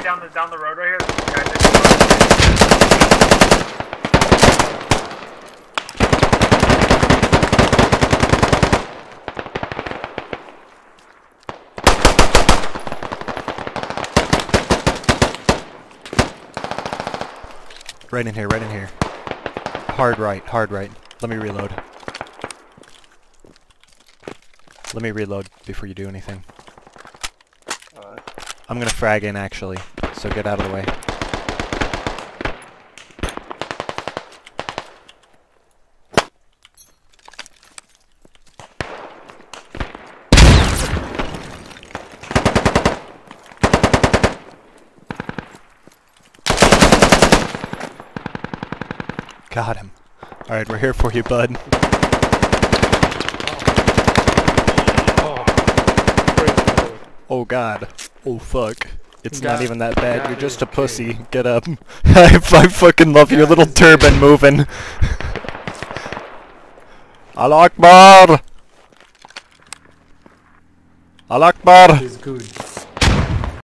down the road right here. Right in here, right in here. Hard right, hard right. Let me reload. Let me reload before you do anything. I'm gonna frag in actually, so get out of the way. Got him. Alright, we're here for you, bud. Oh god. Oh fuck. It's not even that bad, you're just a pussy. Get up. I fucking love your little turban moving. Allah Akbar! Allah Akbar! He's good.